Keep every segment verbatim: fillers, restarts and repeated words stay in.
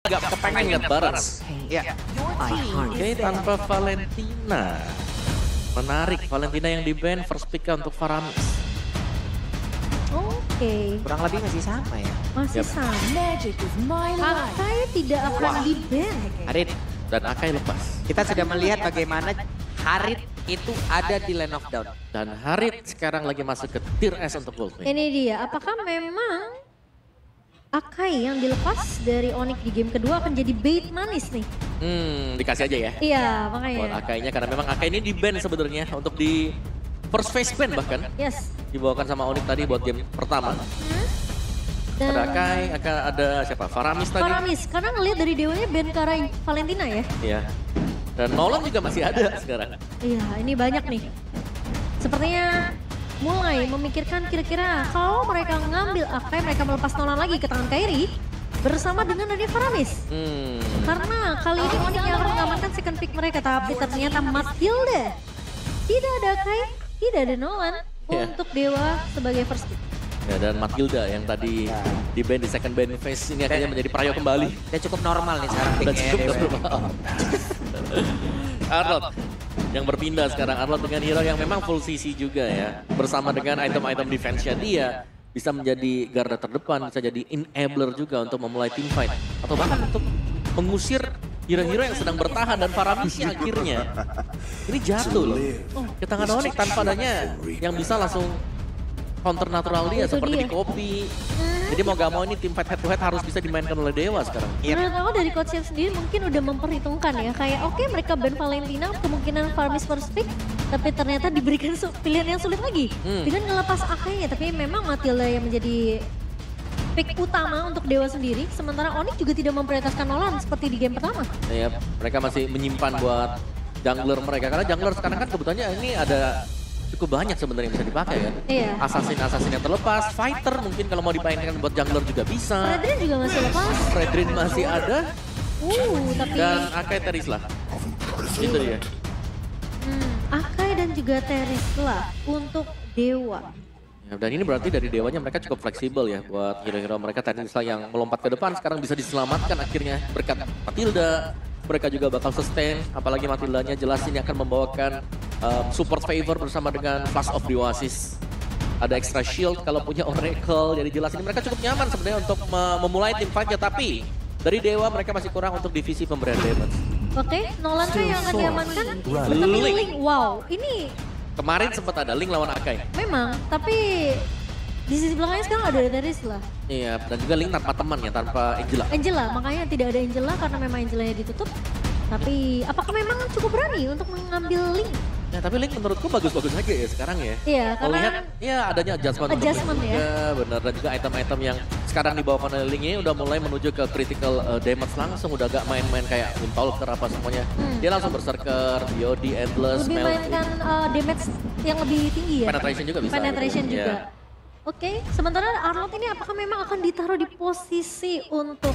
Gak kepengen lihat Barons. Ya. Oke, tanpa Valentina. Menarik, Valentina yang di-ban, first pick untuk Faramis. Oke. Kurang lebih masih sama ya. Masih Yep. sama. Akai tidak akan di-ban. Harit, Dan Akai lepas. kita sudah melihat bagaimana Harit itu ada di Land of Dawn. Dan Harit sekarang lagi masuk ke tier S untuk Goldwing. Ini dia, apakah memang Akai yang dilepas dari Onyx di game kedua akan jadi bait manis nih? Hmm, dikasih aja ya. Iya, Buat makanya. Akainya, karena memang Akai ini di-ban sebenarnya untuk di first phase ban bahkan. Yes. Dibawakan sama Onyx tadi buat game pertama. Hmm? Dan Ada Akai, akan ada siapa? Faramis tadi. Faramis, karena ngelihat dari dewanya Ben Kara Valentina ya. Iya. Dan Nolan juga masih ada sekarang. Iya, ini banyak nih. Sepertinya mulai memikirkan kira-kira kalau mereka ngambil Akai, mereka melepas Nolan lagi ke tangan Kairi bersama dengan Nadia Faramis. Hmm. Karena kali ini Onyx yang akan mengamankan second pick mereka, tapi ternyata Matilda tidak ada Akai, tidak ada Nolan Iya. untuk Dewa sebagai first pick. Ya, dan Matilda yang tadi di ban di second ban phase ini akhirnya menjadi prayo kembali. Dia cukup normal nih sekarang Udah picknya cukup Dewa. normal. Arnold yang berpindah sekarang. Arnold dengan hero yang memang full C C juga ya. Bersama dengan item-item defense-nya dia. Bisa menjadi garda terdepan, bisa jadi enabler juga untuk memulai team fight. Atau bahkan untuk mengusir hero-hero yang sedang bertahan dan Faramisnya akhirnya. Ini jatuh loh. Ke tangan Onyx tanpa adanya yang bisa langsung counter natural dia Itu seperti dia. di Kopi. Jadi mau gak mau ini tim fight head to head harus bisa dimainkan oleh Dewa sekarang. Menurut aku dari coach Chef sendiri mungkin udah memperhitungkan ya. Kayak oke mereka ban Valentina, kemungkinan Faramis first pick. Tapi ternyata diberikan su- pilihan yang sulit lagi. Hmm. Dengan ngelepas Akainya. Tapi memang Matilda yang menjadi pick utama untuk Dewa sendiri. Sementara Onyx juga tidak memprioritaskan Nolan seperti di game pertama. Ya, mereka masih menyimpan buat jungler mereka. Karena jungler sekarang kan kebetulannya ini ada cukup banyak sebenarnya yang bisa dipakai kan. Iya. Assassin-assassin yang terlepas, fighter mungkin kalau mau dimainkan buat jungler juga bisa. Fredrin juga masih lepas. Fredrin masih ada Uh, tapi dan Akai Terisla. Itu dia. hmm, Akai dan juga Terisla untuk Dewa. Ya, dan ini berarti dari Dewanya mereka cukup fleksibel ya buat hero-hero mereka. Terisla yang melompat ke depan sekarang bisa diselamatkan akhirnya berkat Matilda. Mereka juga bakal sustain, apalagi Matildanya jelas ini akan membawakan um, support favor bersama dengan Flash of the Oasis. Ada extra shield kalau punya Oracle, jadi jelas ini mereka cukup nyaman sebenarnya untuk me- memulai tim fight-nya. Tapi dari Dewa mereka masih kurang untuk divisi pemberian damage. Oke, Nolan kah yang akan diamankan? Tapi Link. Link, wow, ini Kemarin sempat ada Link lawan Akai. memang, tapi di sisi belakangnya sekarang ada Terisla. Iya, dan juga Link tanpa teman ya, tanpa Angela. Angela, makanya tidak ada Angela karena memang Angelanya ditutup. Tapi apakah memang cukup berani untuk mengambil Link? Ya, tapi Link menurutku bagus-bagus aja ya sekarang ya. Iya, Kalau karena lihat, ya adanya adjustment. Adjustment ya. juga, benar. Dan juga item-item yang sekarang dibawakan oleh Link ini udah mulai menuju ke critical uh, damage langsung. Udah gak main-main kayak Windtalker apa semuanya. Hmm. Dia langsung Berserker, B O D, Endless, lebih Mel- mainkan uh, damage yang lebih tinggi ya? Penetration juga bisa. Penetration gitu. juga. Iya. Oke, sementara Arnold ini apakah memang akan ditaruh di posisi untuk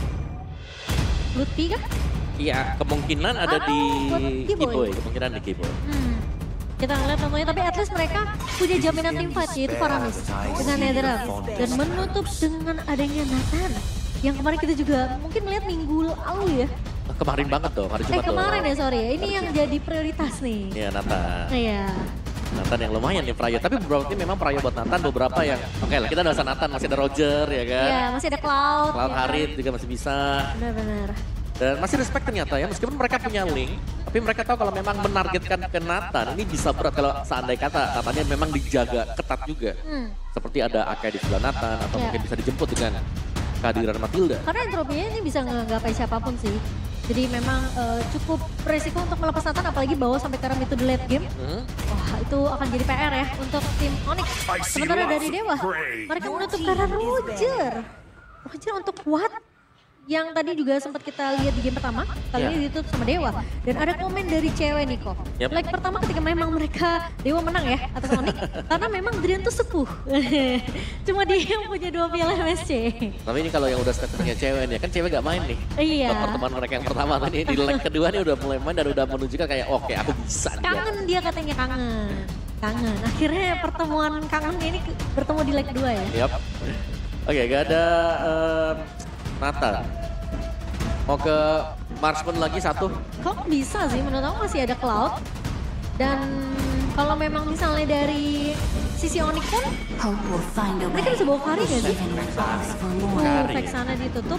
Lutfi kah? Iya, kemungkinan ada Ah, di buat Keyboy. Keyboy. Kemungkinan di Keyboy. Hmm. Kita ngeliat tentunya, tapi at least mereka punya jaminan tim fight yaitu Faramis dengan Netherrealm. Dan menutup dengan adanya Nathan. Yang kemarin kita juga mungkin melihat minggu lalu ya. Kemarin banget tuh, hari Eh Jumat tuh. kemarin ya sorry ya, ini yang jadi prioritas nih. Iya, Nathan. Iya. Nathan yang lumayan nih Prayo. Tapi beberapa tim memang Prayo buat Nathan, beberapa yang oke lah kita udah usah Nathan, masih ada Roger ya kan. Iya, masih ada Cloud. Cloud ya kan? Harit juga masih bisa. Benar-benar. Dan masih respect ternyata ya, meskipun mereka punya Link, tapi mereka tahu kalau memang menargetkan ke Nathan, ini bisa berat kalau seandai kata Nathannya memang dijaga ketat juga. Hmm. Seperti ada Akai di sebelah Nathan, atau Ya. mungkin bisa dijemput dengan kehadiran Matilda. Karena entropinya ini bisa ngegapai siapapun sih. Jadi memang eh, cukup beresiko untuk melepas Nathan, apalagi bawa sampai ke itu the late game. Hmm? Wah itu akan jadi P R ya untuk tim Onyx. Sementara dari Dewa, mereka menutup karena Roger. Roger untuk what? Yang tadi juga sempat kita lihat di game pertama, kali Ya. ini ditutup sama Dewa. Dan ada komen dari cewek nih kok. Yep. Like pertama ketika memang mereka Dewa menang ya atas Onyx, karena memang Drian tuh sepuh. Cuma dia yang punya dua piala M S C. Tapi ini kalau yang udah statementnya cewek nih, kan cewek gak main nih. Iya. Buat pertemuan mereka yang pertama tadi, di leg kedua nih udah mulai main dan udah menunjukkan kayak oke aku bisa nih. Kangen dia katanya kangen. Kangen. Akhirnya pertemuan kangen ini ke- bertemu di leg kedua ya. Yap. Oke, gak ada um, Nathan. Mau ke Marksman lagi satu. Cloud bisa sih, menurut aku masih ada Cloud. Dan kalau memang misalnya dari sisi Onyx pun, mereka bisa bawa Kari gak sih? Uh, Vexana ditutup.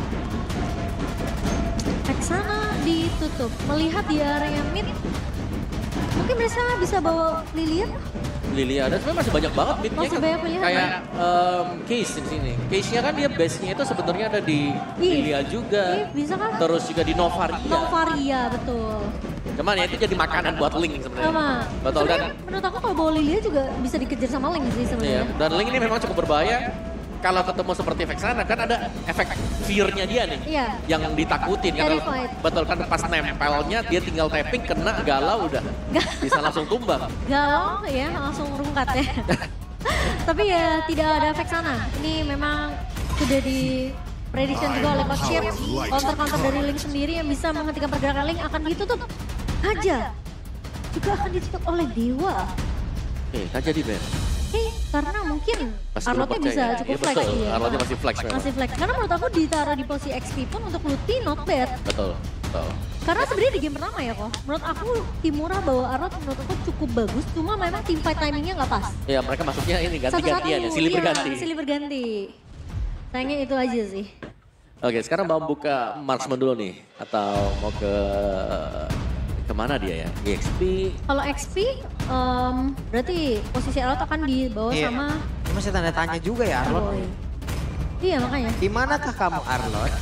Vexana ditutup. Melihat di area mid, mungkin mereka bisa bawa Lilian. Lilia ada, sebenarnya masih banyak banget midnya Masih kan. banyak pilihan, Kayak um, Case di sini. Case-nya kan dia base-nya itu sebenarnya ada di Ih, Lilia juga. Ih, bisa kan? Terus juga di Novaria. Novaria, betul. Cuman ya itu jadi makanan buat Link sebenarnya. Sama. Betul, dan Sebenarnya menurut aku kalau bawa Lilia juga bisa dikejar sama Link sih iya, sebenarnya. dan Link ini memang cukup berbahaya. Kalau ketemu seperti Vexana kan ada efek fear-nya dia nih. Iya. Yang ditakutin. Kan, Terrified. betul kan pas nempelnya dia tinggal tapping kena galau udah. Bisa langsung tumbang. Galau ya langsung rungkat ya. Tapi ya tidak ada Vexana. Ini memang sudah di prediction juga oleh Coach Chip. Counter-counter dari Link sendiri yang bisa menghentikan pergerakan Link akan ditutup. Aja juga akan ditutup oleh Dewa. Oke, kan jadi Ben. Oke, karena mungkin Masih belum Arlotnya bisa percaya. cukup Iya, flex. betul. Iya. Arlotnya masih flex memang. Masih flex. Karena menurut aku ditaruh di posisi X P pun untuk Luti not bad. Betul, betul. Karena sebenarnya di game pertama ya kok, menurut aku Timura bawa Arlot menurut aku cukup bagus. Cuma memang team fight timingnya nggak pas. Ya mereka masuknya ini ganti-gantian ya, Satu-satu, silih iya, berganti. silih berganti. Sayangnya itu aja sih. Oke, sekarang mau buka Marksman dulu nih. Atau mau ke kemana dia ya? E X P. Kalau X P, em, berarti posisi Arlot akan dibawa Iya. sama Ini masih tanda tanya juga ya Arlot. Boy. Iya makanya. Di manakah kamu Arlot?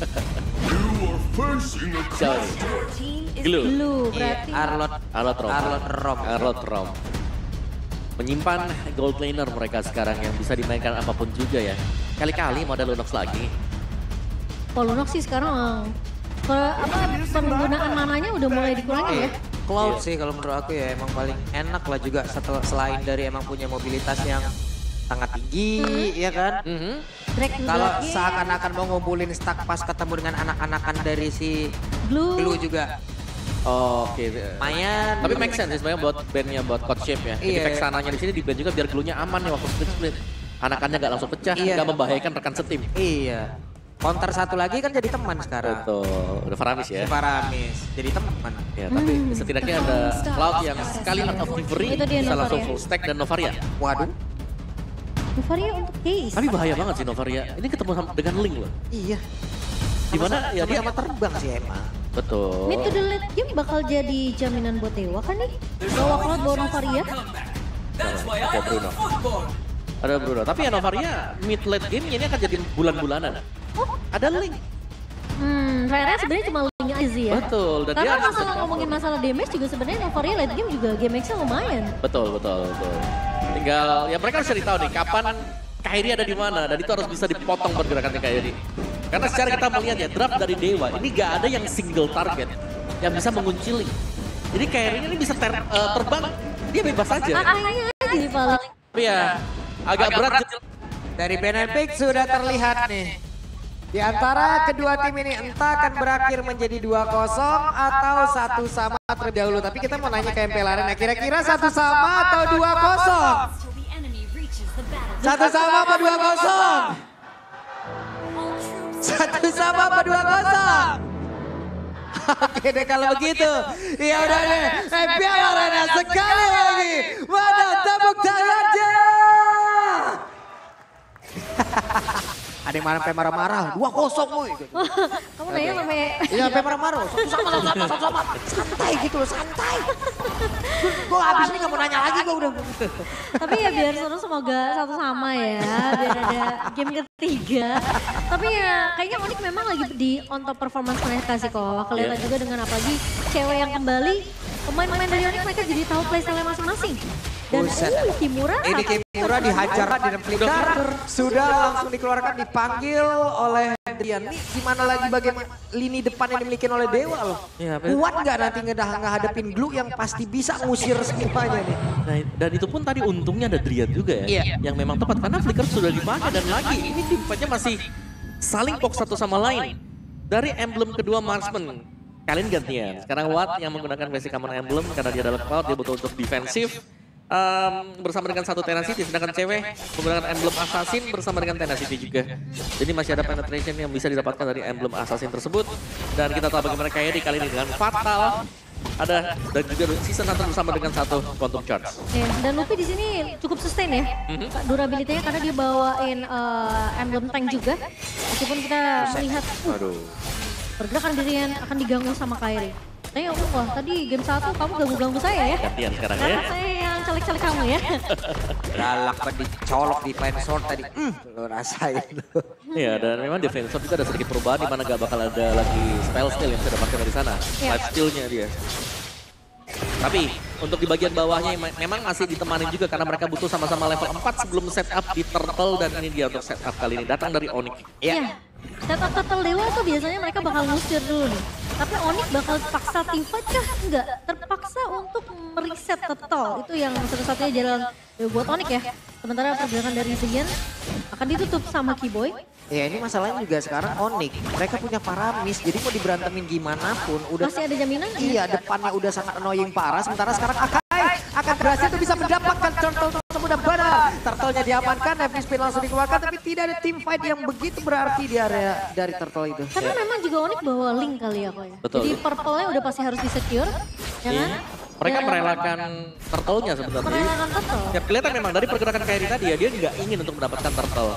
Siapa nih? Glue. Blue Iya, berarti. Arlot. Arlot Rom. Arlot Rom. Arlot Rom. Menyimpan gold laner mereka sekarang yang bisa dimainkan apapun juga ya. Kali-kali mau ada Lunox lagi. Kalau Lunox sih sekarang ke, apa penggunaan mananya udah mulai dikurangin ya. Cloud Iya. sih kalau menurut aku ya emang paling enak lah juga setelah selain dari emang punya mobilitas yang sangat tinggi, ya kan? Mhm. Drag Kalau juga. seakan-akan mau ngumpulin stack pas ketemu dengan anak-anakan dari si Blue. Blue juga Oke. lumayan. Tapi make sense sih sebenarnya buat bandnya, buat coach shape ya. Jadi Iya. Vexananya di sini di band juga biar glue-nya aman nih waktu split split. Anakannya nggak langsung pecah, Iya. nggak membahayakan rekan setim. Iya. Counter satu lagi kan jadi teman sekarang. Betul, udah Faramis Si ya. Paramis jadi teman. Ya, tapi setidaknya ada Cloud yang sekali out of delivery Itu dia bisa langsung Novaria. full stack dan Novaria. Waduh. Novaria untuk case. Tapi bahaya banget sih Novaria. Ini ketemu sama, dengan Link loh. Iya. Gimana ya dia? Sama-sama terbang sih emang. Betul. Mid to the late game bakal jadi jaminan buat Dewa kan nih? Bawa Cloud, bawa Novaria. Ada Bruno. Ada Bruno. Tapi ya Novaria mid late game ini akan jadi bulan-bulanan. Oh, Ada Link. hmm, rare sebenarnya cuma Link aja sih ya. Betul. Dan dia Karena harus masalah tetap ngomongin cover. masalah damage juga sebenarnya Novaria late game juga game X-nya lumayan. Betul, betul, betul. Tinggal ya mereka harus cari tahu nih kapan Kairi ada di mana dan itu harus bisa dipotong pergerakannya Kairi. Karena secara kita melihat ya draft dari Dewa ini gak ada yang single target yang bisa mengunci Link. Jadi Kairi ini bisa ter- eh, terbang dia bebas aja. Makanya aja sih paling. Tapi ya agak berat. Dari Benefik sudah terlihat nih. Di antara kedua tim ini entah akan berakhir menjadi dua kosong atau satu sama terlebih dahulu. Tapi kita mau nanya ke M P L Arena, kira-kira satu sama atau dua kosong? Satu sama apa dua kosong? Satu sama apa dua kosong? Oke deh kalau begitu. Ya udah deh, M P L Arena sekali lagi. Mana tepuk tangannya? Ada yang marah marah-marah, dua kosong woi. Kamu nanya sampai Iya sampai marah-marah, satu sama, satu sama, satu sama. Santai gitu loh, santai. Gue habis ini gak mau nanya lagi gue udah. tapi ya biar seru semoga satu sama ya, biar ada game ketiga. Tapi ya kayaknya Onyx memang lagi di on top performance mereka sih kok. Kelihatan Iya. juga dengan apalagi cewek yang kembali, pemain-pemain dari Onyx mereka jadi tahu playstyle masing-masing. Dan Buset. uh, Kimura Ini sampai- Kimura dihajar di replika, sudah langsung dikeluarkan, dipanggil oleh Dian. Ini gimana lagi bagaimana lini depan yang dimiliki oleh Dewa loh. Ya, betul. Kuat nggak nanti ngedah ngehadapin Glue yang pasti bisa ngusir semuanya nih. Nah, dan itu pun tadi untungnya ada Dryad juga ya. Iya. Yang memang tepat karena Flicker sudah dipakai dan lagi ini tim fightnya masih saling box satu sama lain. Dari emblem kedua Marksman, kalian gantian. Sekarang Watt yang menggunakan basic common emblem karena dia adalah Cloud, dia butuh untuk defensif. Um, bersama dengan satu Tenacity, sedangkan cewek menggunakan emblem Assassin bersama dengan Tenacity juga. Jadi masih ada penetration yang bisa didapatkan dari emblem Assassin tersebut. Dan kita tahu bagaimana Kairi kali ini dengan Fatal ada dan juga Season Hunter bersama dengan satu Quantum Charge. Ya, dan Luffy di sini cukup sustain ya, Mhm. durability-nya karena dia bawain uh, emblem tank juga. Meskipun kita melihat uh, Aduh. pergerakan dirian akan diganggu sama Kairi. Saya wah tadi game satu kamu ganggu-ganggu saya ya. Gantian sekarang Karena ya. saya yang caleg-caleg kamu ya. Galak banget dicolok di Fine Sword tadi. Hmm, lo rasain. Iya, dan memang defense juga ada sedikit perubahan di mana gak bakal ada lagi spell steal yang bisa didapatkan dari sana. Iya. Life steal-nya dia. Tapi untuk di bagian bawahnya me- memang masih ditemani juga karena mereka butuh sama-sama level empat sebelum setup di Turtle dan ini dia untuk setup kali ini datang dari Onyx. Iya. Setup Turtle Dewa tuh biasanya mereka bakal ngusir dulu nih. Tapi Onyx bakal paksa teamfight kah? Enggak. Terpaksa untuk mereset Turtle. Itu yang satu-satunya jalan ya, buat Onyx ya. Sementara pergerakan dari Zion akan ditutup sama Keyboy. Ya ini masalahnya juga sekarang Onyx. Mereka punya Paramis, jadi mau diberantemin gimana pun. Udah, Masih ada jaminan ya? iya, depannya udah sangat annoying parah. Sementara sekarang Akai akan berhasil tuh bisa mendapatkan Turtle tersebut dan benar. Turtle-nya diamankan, Heavy Spin langsung dikeluarkan. Tapi tidak ada team fight yang begitu berarti di area dari Turtle itu. Karena memang juga Onyx bawa link kali ya kok ya. Betul. Jadi purple-nya udah pasti harus di-secure. Ya kan? Iya. Mereka Dan merelakan Turtle-nya sebenarnya. merelakan Turtle. Ya, kelihatan memang dari pergerakan Kairi tadi ya, dia nggak ingin untuk mendapatkan Turtle.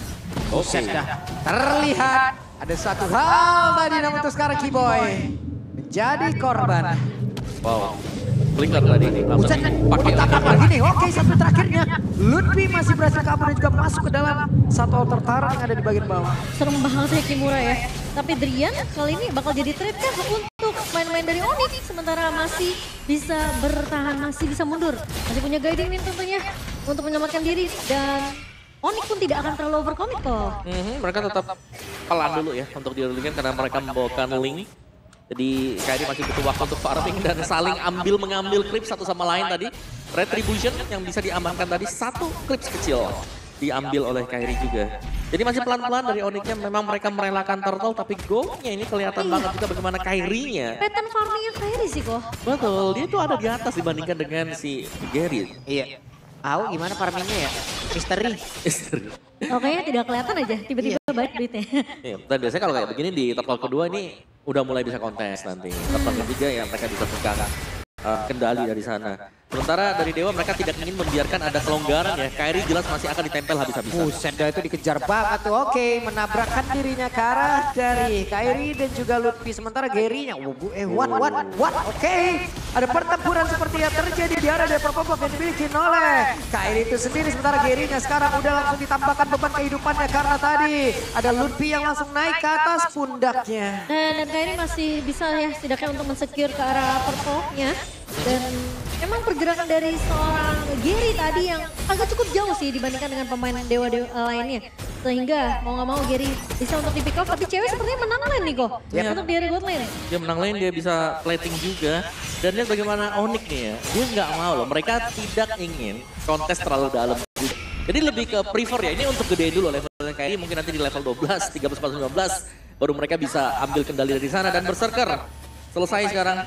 Oke. Dah terlihat ada satu hal tadi namun untuk sekarang Keyboy menjadi korban. Wow. Blinker tadi ini langsung Buset, pakai kotak apa gini? Oke, satu terakhirnya. Lutfi masih berhasil kabur dan juga masuk ke dalam satu altar taruh yang ada di bagian bawah. Serem banget ya Kimura ya. Tapi Drian kali ini bakal jadi trade kah untuk main-main dari Onyx. Sementara masih bisa bertahan, masih bisa mundur. Masih punya guiding nih tentunya untuk menyelamatkan diri. Dan Onyx pun tidak akan terlalu overcommit kok. Mhm, mereka tetap pelan dulu ya untuk dirugikan karena mereka membawakan link. Jadi Kairi masih butuh waktu untuk farming dan saling ambil mengambil creep satu sama lain tadi. Retribution yang bisa diamankan tadi satu creeps kecil diambil oleh Kairi juga. Jadi masih pelan-pelan dari Onyx-nya memang mereka merelakan Turtle tapi go-nya ini kelihatan banget juga bagaimana Kairi-nya. Pattern farmingnya Kairi sih kok. Betul, dia itu ada di atas dibandingkan dengan si Gary. Iya. Au gimana farmingnya ya? Misteri. Istri. Oke tidak kelihatan aja tiba-tiba baik duitnya. Iya, dan biasanya kalau kayak begini di Turtle kedua ini udah mulai bisa kontes nanti. Turtle ketiga ya mereka bisa pegang uh, kendali dari sana. Sementara dari Dewa mereka tidak ingin membiarkan ada kelonggaran ya. Kairi jelas masih akan ditempel habis-habisan. Buset dah itu dikejar banget tuh. Oke, menabrakkan dirinya ke arah dari Kairi dan juga Lutfi. Sementara Gary-nya, oh, bu, eh what, what, what, oke. Ada pertempuran seperti yang terjadi di area dari Purple yang dimiliki oleh Kairi itu sendiri. Sementara Gary-nya sekarang udah langsung ditambahkan beban kehidupannya karena tadi ada Lutfi yang langsung naik ke atas pundaknya. Dan, dan Kairi masih bisa ya setidaknya untuk mensecure ke arah purple-nya. Dan memang pergerakan dari seorang Gary tadi yang agak cukup jauh sih dibandingkan dengan pemain dewa-dewa lainnya. Sehingga mau gak mau Gary bisa untuk di pick off, tapi cewek sepertinya menang lane nih kok. Yep. Untuk di area god lane. Dia menang lane, dia bisa plating juga. Dan lihat bagaimana Onyx nih ya, dia nggak mau loh. Mereka tidak ingin kontes terlalu dalam. Jadi lebih ke prefer ya, ini untuk gede dulu levelnya Kairi. Mungkin nanti di level dua belas, tiga belas, empat belas, lima belas. Baru mereka bisa ambil kendali dari sana dan berserker. Selesai sekarang.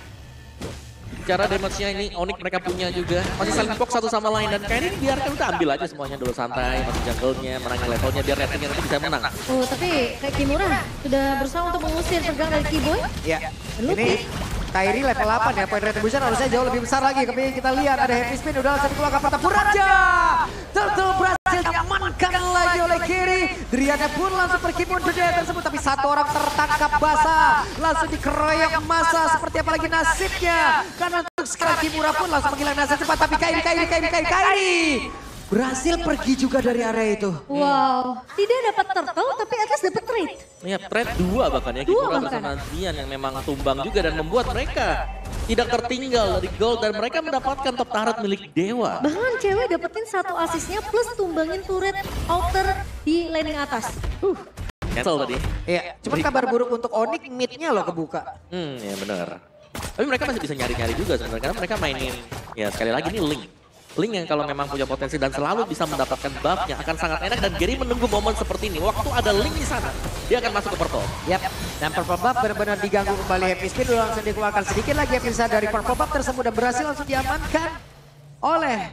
Cara damage-nya ini Onyx mereka punya juga. Masih saling box satu sama lain. Dan Kairi biarkan udah ambil aja semuanya dulu santai. Masih jungle-nya, menangin levelnya biar ratingnya nanti bisa menang. Oh tapi kayak Kimura sudah berusaha untuk mengusir pergerakan dari Keyboy. Ya, Lutfi. ini Kairi level delapan ya, point retribution harusnya jauh lebih besar lagi. Tapi kita lihat ada Heavy Spin udah langsung dikeluarkan pertempuran aja. Turtle berhasil diamankan lagi oleh Gary. Driannya pun langsung pergi mundur dari tersebut. Tapi satu orang tertangkap basah. Langsung dikeroyok massa seperti apa lagi nasibnya. Karena untuk sekarang Kimura pun langsung menghilang nasib cepat. Tapi Kairi, Kairi, Kairi, Kairi, Kairi berhasil pergi juga dari area itu. Wow, tidak dapat turtle tapi at least dapat trade. Ya, trade dua bahkan ya, Dua Kimura bahkan. bersama Drian yang memang tumbang juga dan membuat mereka tidak tertinggal dari gold dan mereka mendapatkan top turret milik Dewa. Bahkan cewek dapetin satu asisnya plus tumbangin turret outer di laning atas. Uh, cancel tadi. Iya, cuman kabar buruk untuk Onyx mid-nya loh kebuka. Hmm, ya benar. Tapi mereka masih bisa nyari-nyari juga sebenarnya karena mereka mainin, ya sekali lagi ini Link. Link yang kalau memang punya potensi dan selalu bisa mendapatkan buff-nya akan sangat enak dan Gary menunggu momen seperti ini. Waktu ada Link di sana, dia akan masuk ke purple. Yap, dan Purple Buff benar-benar diganggu kembali. Happy Spin udah langsung dikeluarkan sedikit lagi Happy Spin dari Purple Buff tersebut dan berhasil langsung diamankan oleh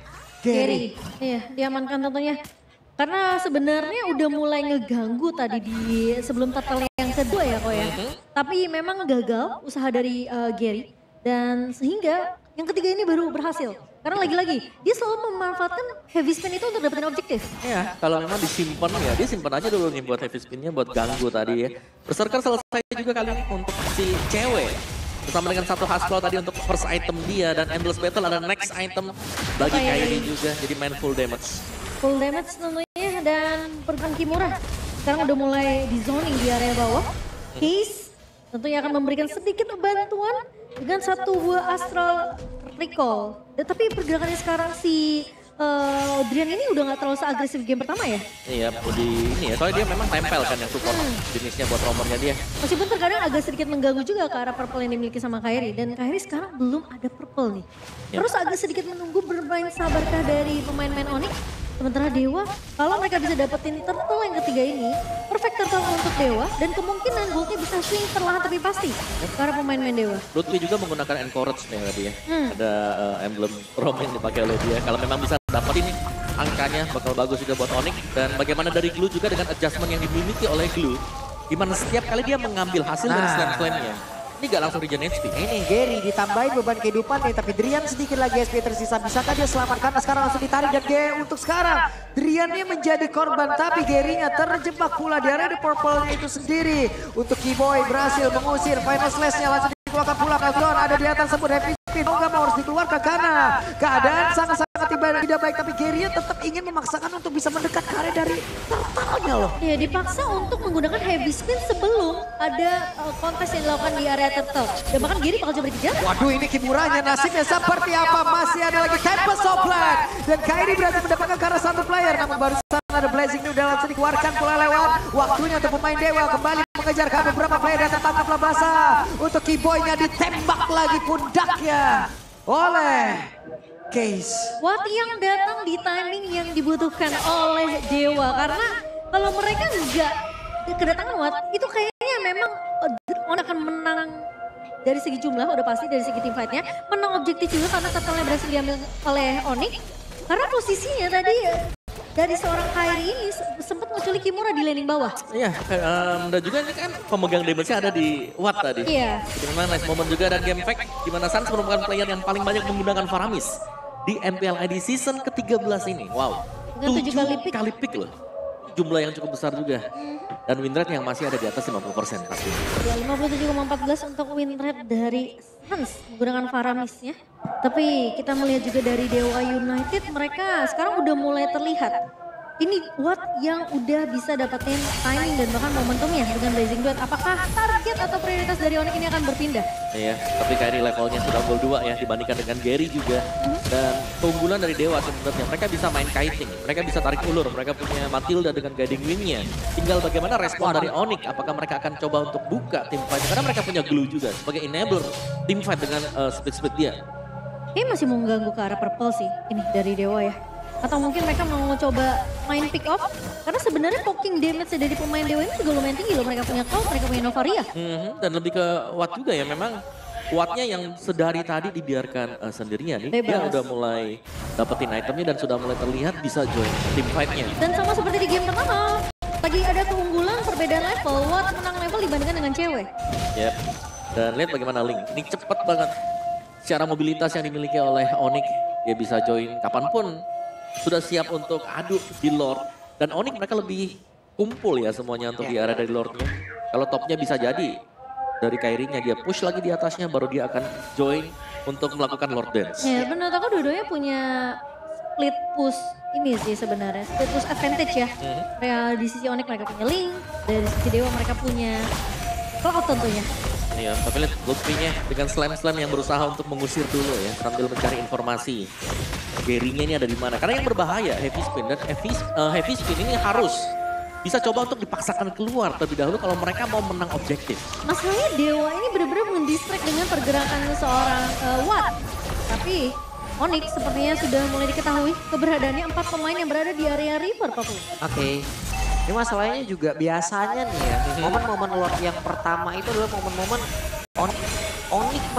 Gary. Iya, diamankan tentunya. Karena sebenarnya udah mulai ngeganggu tadi di sebelum turtle yang kedua ya kok ya. Tapi memang gagal usaha dari uh, Gary. Dan sehingga yang ketiga ini baru berhasil. Karena lagi-lagi dia selalu memanfaatkan heavy spin itu untuk dapetin objektif. Iya, kalau memang disimpan ya, dia simpan aja dulu nih buat heavy spinnya buat ganggu tadi ya. Berserker selesai juga kali ini untuk si cewek. Bersama dengan satu hustle tadi untuk first item dia dan Endless Battle ada next item bagi Kairi juga. Jadi main full damage. Full damage tentunya dan pergong Kimura. Sekarang udah mulai di zoning di area bawah. Case tentunya akan memberikan sedikit bantuan dengan satu buah astral recall. Dan, tapi pergerakannya sekarang si uh, Drian ini udah gak terlalu seagresif game pertama ya? Iya, di ini ya, soalnya dia memang tempel kan yang support hmm. jenisnya buat romernya dia. Meskipun terkadang agak sedikit mengganggu juga ke arah purple yang dimiliki sama Kairi. Dan Kairi sekarang belum ada purple nih. Yep. Terus agak sedikit menunggu bermain sabarkah dari pemain-pemain Onyx. Sementara Dewa, kalau mereka bisa dapetin turtle yang ketiga ini, perfect turtle untuk Dewa dan kemungkinan goldnya bisa swing perlahan tapi pasti para pemain-pemain Dewa. Lutfi juga menggunakan encourage nih tadi ya. Hmm. Ada uh, emblem Rom yang dipakai oleh dia. Kalau memang bisa dapetin angkanya bakal bagus juga buat Onyx. Dan bagaimana dari Glue juga dengan adjustment yang dimiliki oleh Glue. Gimana setiap kali dia mengambil hasil nah. dari slam-slamnya. Ini gak langsung regen H P. Ini Gary ditambahin beban kehidupan nih, tapi Drian sedikit lagi H P tersisa. Bisakah dia selamat karena sekarang langsung ditarik dan Gary untuk sekarang. Drian ini menjadi korban tapi Gary-nya terjebak pula di area purple-nya itu sendiri. Untuk Keyboy berhasil mengusir final slash-nya langsung dikeluarkan pula. Countdown ada di atas sebut happy spin. Oh gak mau harus dikeluarkan karena keadaan sangat-sangat tidak baik. Tapi Gary-nya tetap ingin memaksakan untuk bisa mendekat ke area dari turtle-nya loh. Iya dipaksa untuk menggunakan heavy spin sebelum ada uh, kontes yang dilakukan di area turtle. Dan bahkan Gary bakal coba dikejar. Waduh ini Kimuranya nasibnya seperti apa? Masih ada lagi Tempest of Blood. Dan Kairi berhasil mendapatkan karena satu player. Namun barusan ada Blazing ini udah langsung dikeluarkan pula lewat. Waktunya untuk pemain Dewa kembali mengejar ke beberapa player dan tertangkaplah basah. Untuk Keyboy-nya ditembak lagi pundaknya oleh Case. Watt yang datang di timing yang dibutuhkan oleh Dewa. Karena kalau mereka enggak kedatangan Watt itu kayaknya memang On akan menang dari segi jumlah udah pasti dari segi team fight-nya. Menang objektif juga karena turtle-nya berhasil diambil oleh Onyx. Karena posisinya tadi dari seorang Kairi ini sempat menculik Kimura di laning bawah. Iya, um, dan juga ini kan pemegang damage-nya ada di Watt tadi. Iya. Dimana nice moment juga dan game fact di mana Suns merupakan player yang paling banyak menggunakan Faramis di M P L I D season ke tiga belas ini. Wow, tujuh kali pick. kali pick loh. Jumlah yang cukup besar juga. Dan win rate yang masih ada di atas lima puluh persen pasti. Ya, lima puluh tujuh koma empat belas untuk win rate dari Suns menggunakan Faramisnya. Tapi kita melihat juga dari Dewa United mereka sekarang udah mulai terlihat. Ini Watt yang udah bisa dapetin timing dan bahkan momentumnya dengan Blazing Duet. Apakah target atau prioritas dari Onyx ini akan berpindah? Iya, tapi Kairi levelnya sudah gol dua ya dibandingkan dengan Gary juga. Hmm. Dan keunggulan dari Dewa sebenarnya mereka bisa main kiting, mereka bisa tarik ulur, mereka punya Matilda dengan guiding wing-nya. Tinggal bagaimana respon dari Onyx, apakah mereka akan coba untuk buka tim fight. Karena mereka punya Glue juga sebagai enabler tim fight dengan uh, speed-speed dia. Kayaknya masih mau mengganggu ke arah purple sih ini dari Dewa ya. Atau mungkin mereka mau coba main pick off. Karena sebenarnya poking damage dari pemain Dewa ini juga lumayan tinggi loh. Mereka punya Cloud, mereka punya Novaria. Mm-hmm. Dan lebih ke Watt juga ya. Memang Wattnya yang sedari tadi dibiarkan uh, sendirian nih. Bebas. Dia udah mulai dapetin itemnya dan sudah mulai terlihat bisa join team fight-nya. Dan sama seperti di game pertama. Lagi ada keunggulan perbedaan level. Watt menang level dibandingkan dengan cewek. Yep. Dan lihat bagaimana Link. Ini cepet banget. Secara mobilitas yang dimiliki oleh Onyx. Dia bisa join kapanpun. Sudah siap untuk adu di Lord. Dan Onyx mereka lebih kumpul ya semuanya untuk di area dari Lordnya. Kalau topnya bisa jadi dari Kairi-nya dia push lagi di atasnya baru dia akan join untuk melakukan Lord Dance. Ya benar aku dua-duanya punya split push ini sih sebenarnya. Split push advantage ya. Mm-hmm. Real di sisi Onyx mereka punya Link. Dari sisi Dewa mereka punya Cloud tentunya. Iya, tapi lihat Lutfi-nya dengan slam-slam yang berusaha untuk mengusir dulu ya sambil mencari informasi. Gary-nya ini ada di mana? Karena yang berbahaya heavy spin dan heavy, uh, heavy spin ini harus bisa coba untuk dipaksakan keluar terlebih dahulu kalau mereka mau menang objektif. Masalahnya Dewa ini benar-benar mendistract dengan pergerakan seorang uh, Watt. Tapi Onyx sepertinya sudah mulai diketahui keberadaannya empat pemain yang berada di area River, Pak. Oke. Okay. Ini masalahnya juga biasanya nih ya, momen-momen Lord yang pertama itu adalah momen-momen Onyx Onyx menang di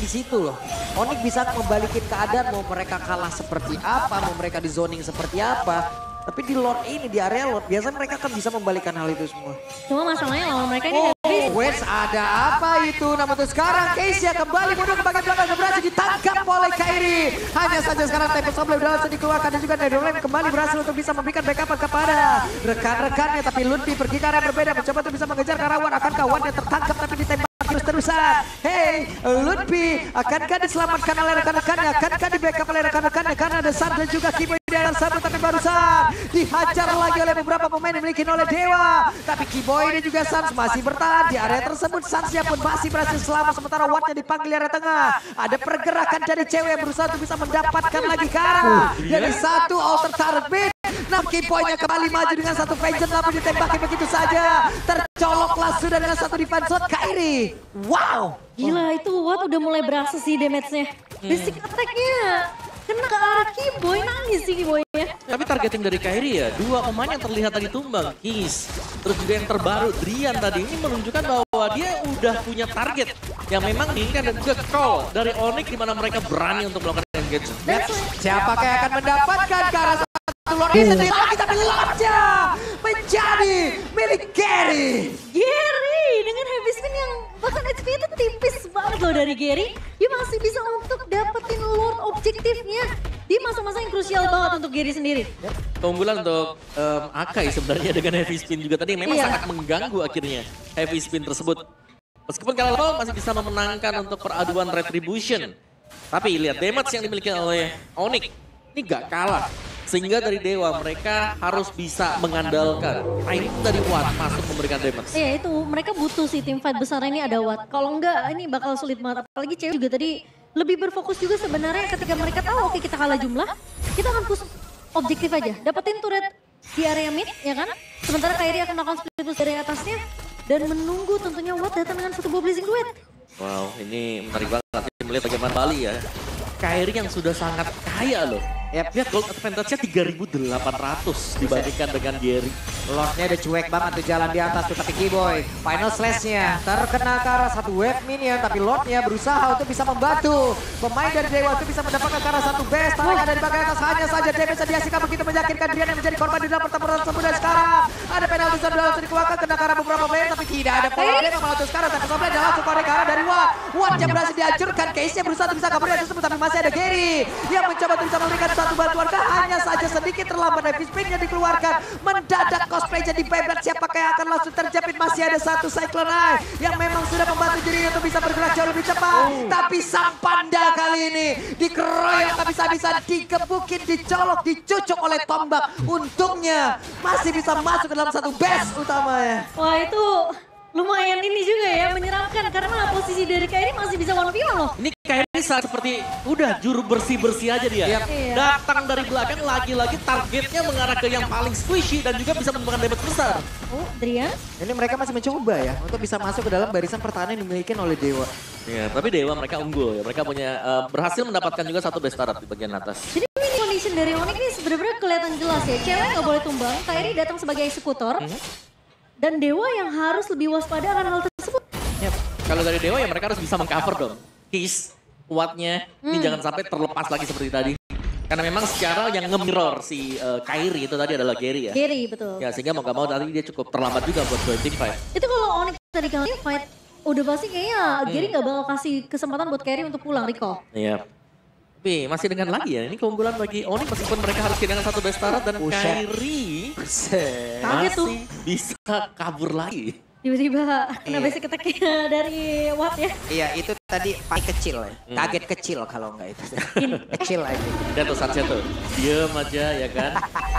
situ loh. Onyx bisa membalikin keadaan, mau mereka kalah seperti apa, mau mereka di zoning seperti apa. Tapi di Lord ini, di area Lord, biasanya mereka kan bisa membalikan hal itu semua. Cuma masalahnya lawan mereka ini Oh, habis. Wes ada apa itu? Namun tuh sekarang Keisha kembali mundur ke bagian belakang, berhasil ditangkap oleh Kairi. Hanya saja sekarang Tempo Soble berhasil dikeluarkan dan juga Netherlands kembali berhasil untuk bisa memberikan backup kepada rekan-rekannya. Tapi Ludwig pergi ke arah berbeda, mencoba untuk bisa mengejar ke arah Wan. Akankah Wan yang tertangkap tapi ditembak terus-terusan? Hey, Ludwig, akankah diselamatkan oleh rekan-rekannya? Akankah di backup oleh rekan-rekannya? Karena ada Sam dan juga Kibo di dalam sana, tapi barusan dihajar lagi oleh beberapa pemain yang dimiliki oleh Dewa. Tapi Kiboy dan juga Sans masih bertahan di area tersebut. Sansnya pun masih berhasil selamat, sementara Wattnya dipanggil di area tengah. Ada pergerakan dari cewek yang berusaha untuk bisa mendapatkan lagi ke arah dari satu outer target. Nah, Kiboynya kembali maju dengan satu Vengeance, tapi ditembaki begitu saja. Tercoloklah sudah dengan satu defense shot Kairi. Wow. Gila itu Watt udah mulai berasa sih damage-nya. Basic attack-nya kena ke arah Kiboy, nangis sih Kiboynya. Tapi targeting dari Kairi ya, dua pemain yang terlihat tadi tumbang, Kiss. Terus juga yang terbaru, Drian tadi ini menunjukkan bahwa dia udah punya target yang memang diinginkan dan juga call dari Onyx di mana mereka berani untuk melakukan engagement. Siapakah yang akan mendapatkan ke arah satu Lord ini sendiri lagi, tapi Lordnya menjadi milik Gary. Gary dengan heavy spin yang bahkan H P itu tipis banget loh dari Gary. Dia masih bisa untuk dapetin Lord objektifnya di masa-masa yang krusial banget untuk Gary sendiri. Keunggulan untuk um, Akai sebenarnya dengan heavy spin juga tadi yang memang Iya. sangat mengganggu akhirnya heavy spin tersebut. Meskipun kalah level masih bisa memenangkan untuk peraduan Retribution. Tapi lihat damage yang dimiliki oleh Onyx ini gak kalah. Sehingga dari Dewa mereka harus bisa mengandalkan timing dari Watt masuk memberikan damage. Iya itu mereka butuh sih tim fight besar ini ada Watt. Kalau enggak ini bakal sulit banget. Apalagi cewek juga tadi lebih berfokus juga sebenarnya ketika mereka tahu oke kita kalah jumlah. Kita akan push objektif aja. Dapetin turret di area mid ya kan. Sementara Kairi akan melakukan split push dari atasnya. Dan menunggu tentunya Watt datang dengan satu buah blazing duet. Wow ini menarik banget nanti melihat bagaimana Bali ya. Kairi yang sudah sangat kaya loh. Yep. Lihat gold advantage-nya tiga ribu delapan ratus dibandingkan dengan Gary. Lordnya udah cuek banget tuh jalan di atas tuh, tapi Kiboy final slash-nya terkena ke arah satu wave minion, tapi Lordnya berusaha untuk bisa membantu pemain dari Dewa itu bisa mendapatkan ke arah satu base. Tangan ada di bagian atas, hanya saja damage dihasilkan begitu menyakitkan. Dia yang menjadi korban di dalam pertempuran tersebut. Dan sekarang ada penalti zone langsung dikeluarkan kena ke arah beberapa player, tapi tidak ada problem malah tuh sekarang. Tapi Soble adalah langsung korek ke arah dari Watt. Watt yang berhasil dihancurkan, Case-nya berusaha untuk bisa kabur dari tersebut, tapi masih ada Gary yang mencoba untuk bisa memberikan satu bantuan ke hanya saja sedikit terlambat. Heavy spin-nya dikeluarkan, mendadak cosplay jadi bebek. Siapakah yang akan langsung terjepit? Masih ada satu Cyclone Eye yang memang sudah membantu dirinya untuk bisa bergerak jauh lebih cepat. Oh. Tapi sang panda kali ini dikeroyok habis-habisan, digebukin, dicolok, dicucuk oleh tombak. Untungnya masih bisa masuk ke dalam satu base utamanya. Wah itu lumayan ini juga ya menyeramkan karena posisi dari Kairi masih bisa one v one loh. Ini Kairi saat seperti udah juru bersih-bersih aja dia. Yep. Iya. Datang dari belakang lagi-lagi targetnya mengarah ke yang paling squishy dan juga bisa menemukan damage besar. Oh Drian. Ini mereka masih mencoba ya untuk bisa masuk ke dalam barisan pertahanan yang dimiliki oleh Dewa. Ya, tapi Dewa mereka unggul ya. Mereka punya uh, berhasil mendapatkan juga satu base turret di bagian atas. Jadi ini condition dari Onyx ini sebenarnya kelihatan jelas ya. Cewek nggak boleh tumbang, Kairi datang sebagai eksekutor. Mm-hmm. Dan Dewa yang harus lebih waspada akan hal tersebut. Yep. Kalau dari Dewa ya mereka harus bisa mengcover dong. Kiss, kuatnya, ini Hmm. jangan sampai terlepas lagi seperti tadi. Karena memang secara yang nge-mirror si uh, Kairi itu tadi adalah Gary ya. Gary betul. Ya sehingga mau gak mau tadi dia cukup terlambat juga buat joining fight. Itu kalau Onyx tadi kali fight, udah pasti kayaknya Gary nggak bakal kasih kesempatan buat Kairi untuk pulang recall. Iya. Tapi masih dengan lagi ya, ini keunggulan bagi Onyx meskipun mereka harus kehilangan satu base turret dan Buset. Kairi Kaget tuh. masih bisa kabur lagi. Tiba-tiba kena Iya. basic attack-nya dari Watt ya. Iya itu tadi paling kecil ya. Kaget kecil kalau enggak itu. Kecil aja. Lihat tuh Sunsnya tuh, diem aja ya kan.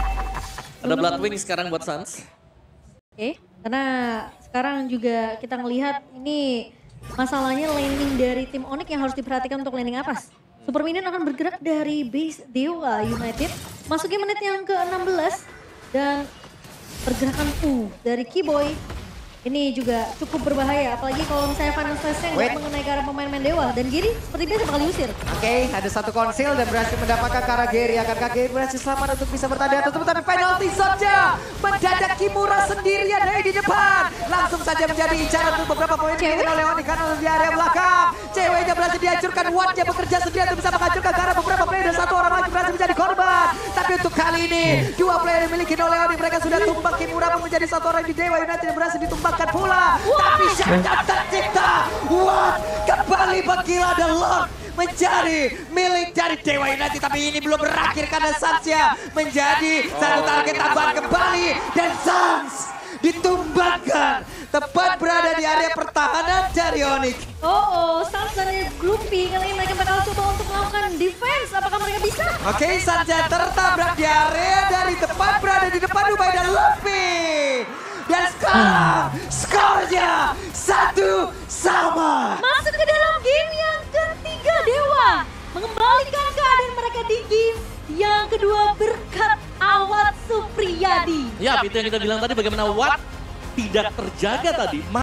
Ada Bloodwing sekarang buat Suns. Oke, karena sekarang juga kita ngelihat ini masalahnya landing dari tim Onyx yang harus diperhatikan untuk landing atas. Super Minion akan bergerak dari base Dewa United. Masuki menit yang ke enam belas dan pergerakan U dari Kiboy ini juga cukup berbahaya. Apalagi kalau misalnya final stage-nya nggak Wait. mengenai ke arah pemain-pemain Dewa. Dan Giri seperti biasa bakal diusir. Oke, ada satu konsil dan berhasil mendapatkan ke arah Gary. Akankah Gary berhasil selamat untuk bisa bertahan di atas? Tapi penalti shot-nya mendadak Kimura sendirian dari di depan. Langsung saja menjadi incaran untuk beberapa poin yang oleh Onyx karena di area belakang. Ceweknya berhasil dihancurkan. Wattnya bekerja sendiri untuk bisa menghancurkan karena beberapa player dan satu orang lagi berhasil menjadi korban. Tapi untuk kali ini dua player yang dimiliki oleh Oni mereka sudah tumbang. Kimura pun menjadi satu orang di Dewa United yang berhasil ditumbangkan pula. Tapi Syahdan tercipta. Watt kembali bergila dan Lord menjadi milik dari Dewa United. Tapi ini belum berakhir karena Sansya menjadi satu target tambahan kembali. Dan Sans ditumbangkan tepat berada di area pertahanan dari Onyx. Oh, oh, Sans dan Grumpy kali ini mereka bakal coba untuk melakukan defense. Apakah mereka bisa? Oke, Sansya tertabrak di area dari tepat berada di depan Dubai dan Luffy. Dan sekarang skornya satu sama. Masuk ke dalam game yang ketiga Dewa. Mengembalikan keadaan mereka di game yang kedua berkat Awat Supriyadi. Ya, itu yang kita bilang tadi bagaimana Watt tidak terjaga tadi.